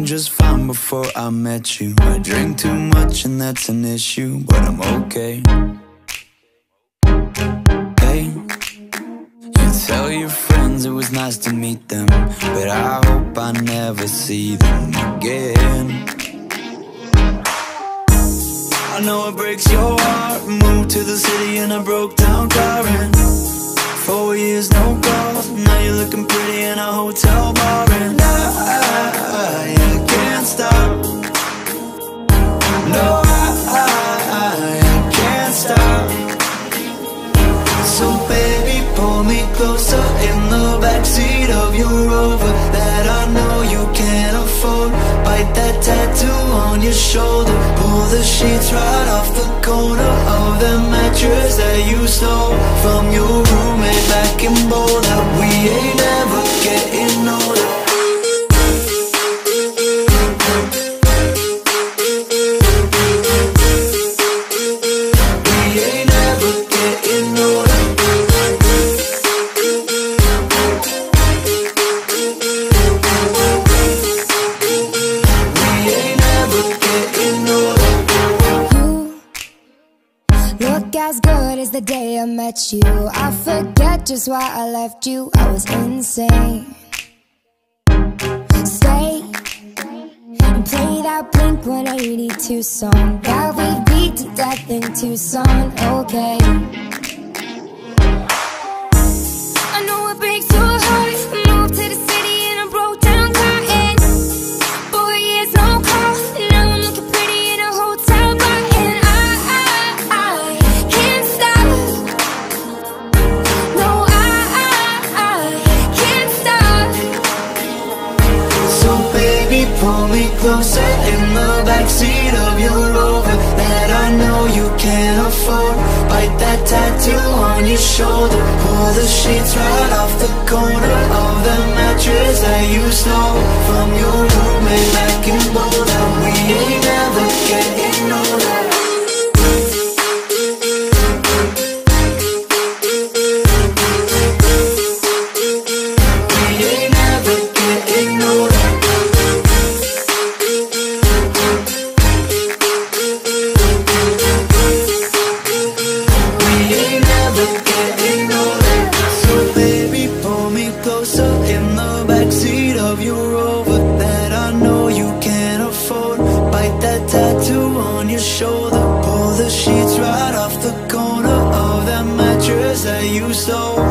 just fine before I met you. I drink too much and that's an issue, but I'm okay. Hey, you tell your friends it was nice to meet them, but I hope I never see them again. I know it breaks your heart. Moved to the city in a broke down car, and 4 years no calls. Now you're looking pretty in a hotel bar, and I can't stop. No, I can't stop. So baby, pull me closer in the backseat of your Rover that I know you can't afford. Bite that tattoo on your shoulder. Pull the sheets right off the corner of the mattress that you stole from your roommate back in Boulder. We ain't never getting older. As good as the day I met you. I forget just why I left you. I was insane. Stay and play that Blink-182 song that we beat to death in Tucson. Okay, I know it breaks your heart. Moved to the city in a broke down car, and 4 years no call. Now I'm looking pretty in a hotel bar, and I can't stop. No, I can't stop. So baby, pull me closer in the backseat of your Rover that I know you can't afford. Bite that tattoo on your shoulder. Pull the sheets right off the corner of the mattress that you stole from your roommate back in Boulder. We ain't never getting older. Tattoo on your shoulder. Pull the sheets right off the corner of that mattress that you stole